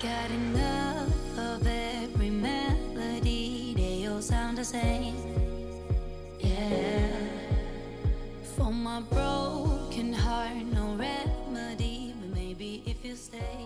got enough of every melody, they all sound the same. Yeah. For my broken heart, no remedy, but maybe if you stay.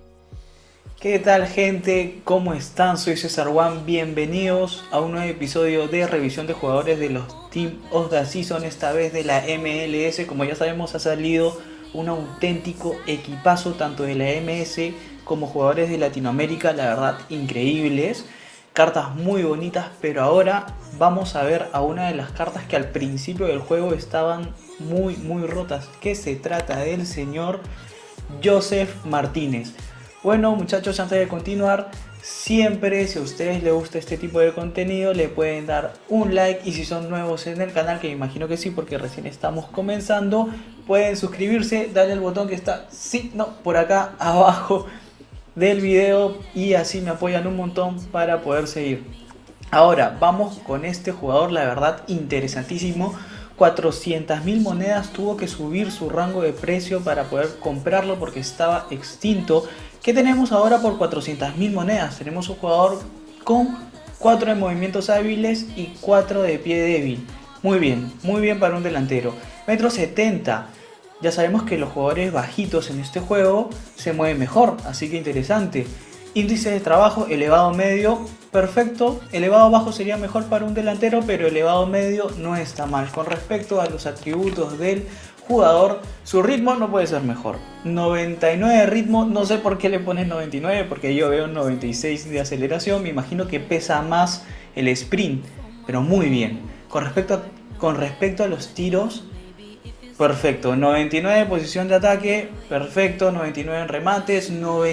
¿Qué tal, gente? ¿Cómo están? Soy César One, bienvenidos a un nuevo episodio de revisión de jugadores de los Team of the Season, esta vez de la MLS. Como ya sabemos, ha salido un auténtico equipazo tanto de la MS como jugadores de Latinoamérica, la verdad increíbles, cartas muy bonitas. Pero ahora vamos a ver a una de las cartas que al principio del juego estaban muy rotas, que se trata del señor Josef Martínez. Bueno, muchachos, antes de continuar, siempre si a ustedes les gusta este tipo de contenido le pueden dar un like, y si son nuevos en el canal, que me imagino que sí porque recién estamos comenzando, pueden suscribirse, darle al botón que está por acá abajo del video, y así me apoyan un montón para poder seguir. Ahora vamos con este jugador, la verdad interesantísimo. 400.000 monedas, tuvo que subir su rango de precio para poder comprarlo porque estaba extinto. ¿Qué tenemos ahora por 400.000 monedas? Tenemos un jugador con 4 de movimientos hábiles y 4 de pie débil. Muy bien para un delantero. 1,70 m. Ya sabemos que los jugadores bajitos en este juego se mueven mejor, así que interesante. Índice de trabajo elevado medio, perfecto. Elevado bajo sería mejor para un delantero, pero elevado medio no está mal. Con respecto a los atributos del jugador, su ritmo no puede ser mejor. 99 de ritmo, no sé por qué le pones 99, porque yo veo 96 de aceleración. Me imagino que pesa más el sprint, pero muy bien. Con respecto a los tiros, perfecto. 99 en posición de ataque, perfecto. 99 en remates,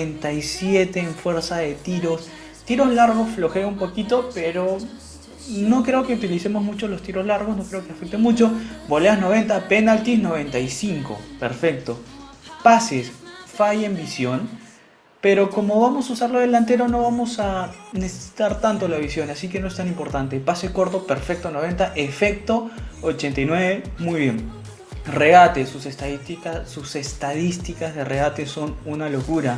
97 en fuerza de tiros. Tiros largos flojea un poquito, pero no creo que utilicemos mucho los tiros largos, no creo que afecte mucho. Voleas 90, penaltis 95, perfecto. Pases, falla en visión, pero como vamos a usarlo delantero no vamos a necesitar tanto la visión, así que no es tan importante. Pase corto, perfecto, 90, efecto 89, muy bien. Regate, sus estadísticas de regate son una locura.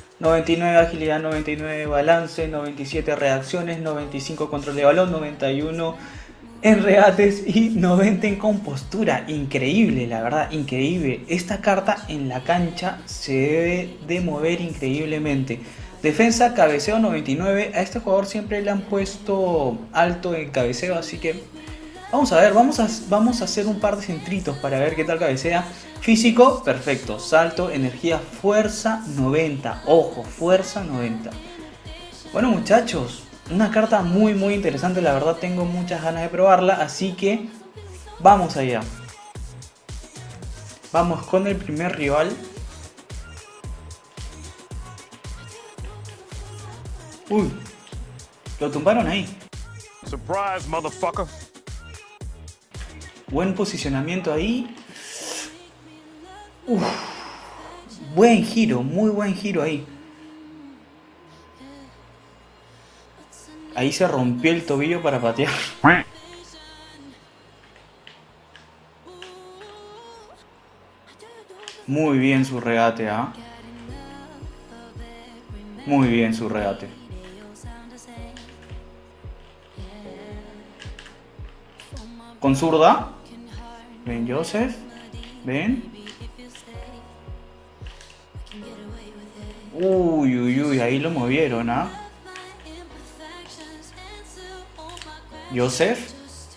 99 agilidad, 99 balance, 97 reacciones, 95 control de balón, 91 en regates y 90 en compostura. Increíble, la verdad, increíble. Esta carta en la cancha se debe de mover increíblemente. Defensa, cabeceo 99. A este jugador siempre le han puesto alto en cabeceo, así que vamos a ver, vamos a hacer un par de centritos para ver qué tal cabecea. Físico, perfecto. Salto, energía, fuerza 90. Ojo, fuerza 90. Bueno, muchachos, una carta muy interesante. La verdad tengo muchas ganas de probarla, así que vamos allá. Vamos con el primer rival. Uy, lo tumbaron ahí. Surprise, motherfucker. Buen posicionamiento ahí. Buen giro, muy buen giro ahí. Ahí se rompió el tobillo para patear. Muy bien su regate, ¿ah? Muy bien su regate. Con zurda. Ven, Josef. Ven. Uy, ahí lo movieron, ¿ah? Josef.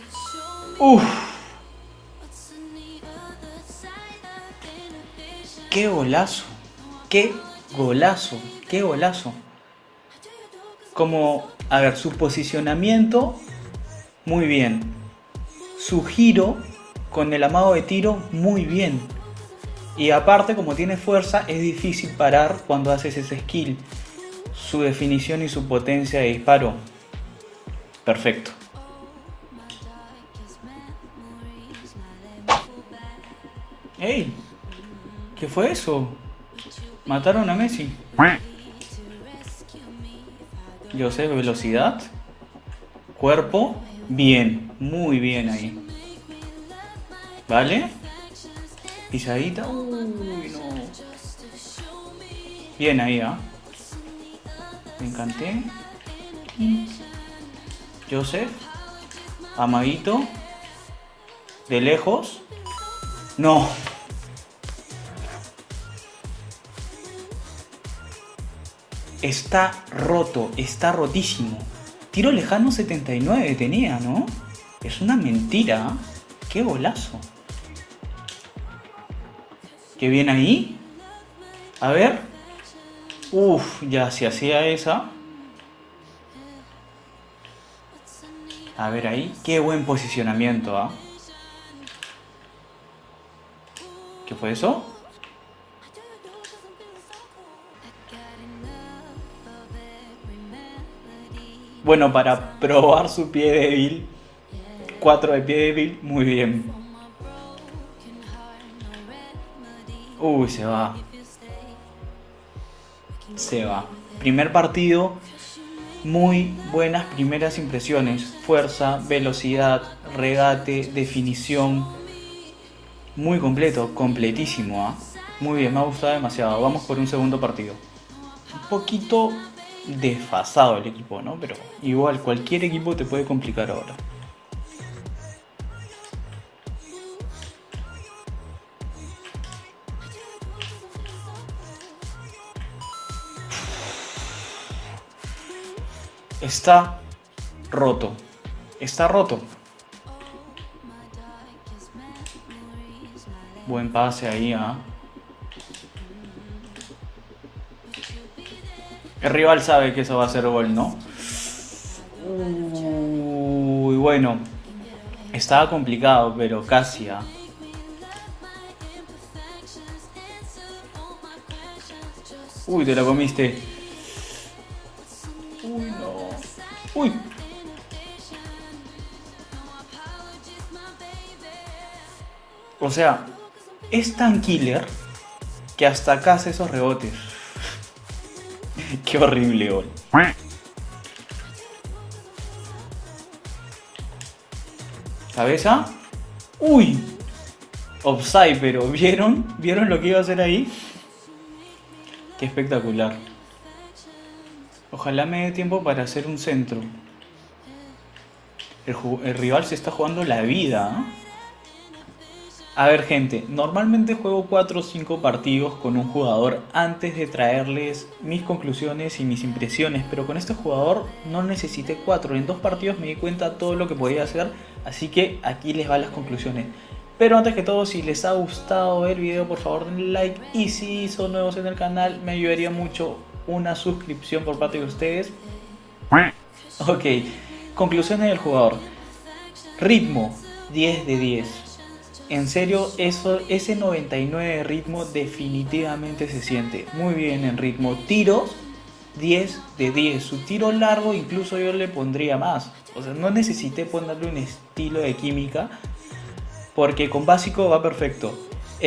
Qué golazo. Qué golazo. Qué golazo. Como, a ver, su posicionamiento, muy bien. Su giro con el amago de tiro, muy bien. Y aparte, como tiene fuerza, es difícil parar cuando haces ese skill. Su definición y su potencia de disparo, perfecto. ¡Ey! ¿Qué fue eso? Mataron a Messi. Yo sé, velocidad. Cuerpo. Bien, muy bien ahí. ¿Vale? Pisadita. Uy, no. Bien ahí, ¿ah? Me encanté. Joseph. Amaguito. De lejos. No. Está roto, está rotísimo. Tiro lejano 79 tenía, ¿no? Es una mentira. ¡Qué golazo! ¿Qué viene ahí? A ver. Uf, ya se hacía esa. A ver ahí. Qué buen posicionamiento, ¿ah? ¿Qué fue eso? Bueno, para probar su pie débil, 4 de pie débil, muy bien. Uy, se va. Se va. Primer partido, muy buenas primeras impresiones. Fuerza, velocidad, regate, definición. Muy completo, completísimo, ¿ah? Muy bien, me ha gustado demasiado. Vamos por un segundo partido. Un poquito desfasado el equipo, ¿no? Pero igual, cualquier equipo te puede complicar ahora. Está roto. Está roto. Buen pase ahí, ¿ah? El rival sabe que eso va a ser gol, ¿no? Uy, bueno. Estaba complicado, pero casi, ¿ah? Uy, te la comiste. Uy, no. Uy. O sea, es tan killer que hasta acá hace esos rebotes. Qué horrible gol. Cabeza. Uy. Offside, pero ¿vieron? ¿Vieron lo que iba a hacer ahí? Qué espectacular. Ojalá me dé tiempo para hacer un centro. El rival se está jugando la vida, ¿eh? A ver, gente, normalmente juego 4 o 5 partidos con un jugador antes de traerles mis conclusiones y mis impresiones, pero con este jugador no necesité 4. En 2 partidos me di cuenta de todo lo que podía hacer, así que aquí les van las conclusiones. Pero antes que todo, si les ha gustado el video, por favor denle like, y si son nuevos en el canal, me ayudaría mucho una suscripción por parte de ustedes. Ok, conclusiones del jugador. Ritmo, 10 de 10. En serio, ese 99 de ritmo definitivamente se siente muy bien en ritmo. Tiros, 10 de 10. Su tiro largo incluso yo le pondría más. O sea, no necesité ponerle un estilo de química, porque con básico va perfecto.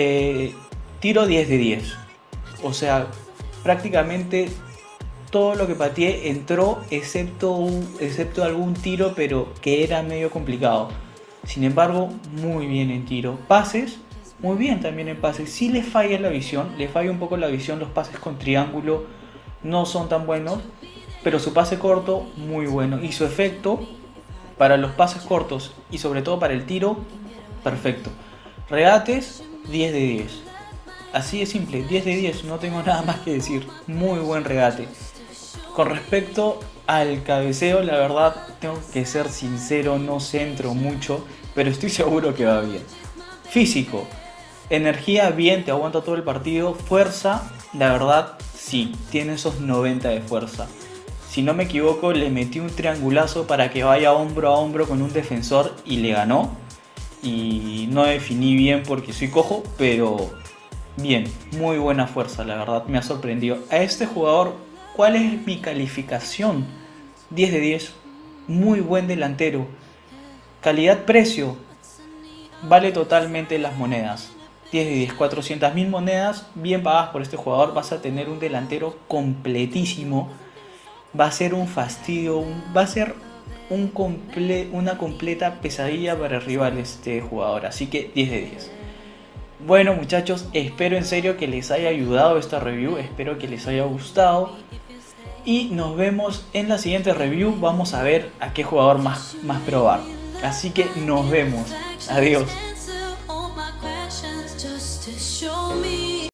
Tiro 10 de 10. O sea, prácticamente todo lo que pateé entró, excepto algún tiro, pero que era medio complicado. Sin embargo, muy bien en tiro. Pases, muy bien también en pases. Sí le falla la visión, le falla un poco la visión. Los pases con triángulo no son tan buenos, pero su pase corto, muy bueno. Y su efecto para los pases cortos y sobre todo para el tiro, perfecto. Regates, 10 de 10. Así de simple, 10 de 10, no tengo nada más que decir. Muy buen regate. Con respecto al cabeceo, la verdad, tengo que ser sincero, no centro mucho, pero estoy seguro que va bien. Físico, energía bien, te aguanta todo el partido. Fuerza, la verdad, sí, tiene esos 90 de fuerza. Si no me equivoco, le metí un triangulazo para que vaya hombro a hombro con un defensor y le ganó. Y no definí bien porque soy cojo, pero bien, muy buena fuerza, la verdad, me ha sorprendido. A este jugador, ¿cuál es mi calificación? 10 de 10, muy buen delantero. Calidad-precio, vale totalmente las monedas. 10 de 10, 400.000 monedas bien pagadas por este jugador. Vas a tener un delantero completísimo. Va a ser un fastidio, va a ser una completa pesadilla para el rival este jugador. Así que 10 de 10. Bueno, muchachos, espero en serio que les haya ayudado esta review. Espero que les haya gustado. Y nos vemos en la siguiente review. Vamos a ver a qué jugador más probar. Así que nos vemos. Adiós.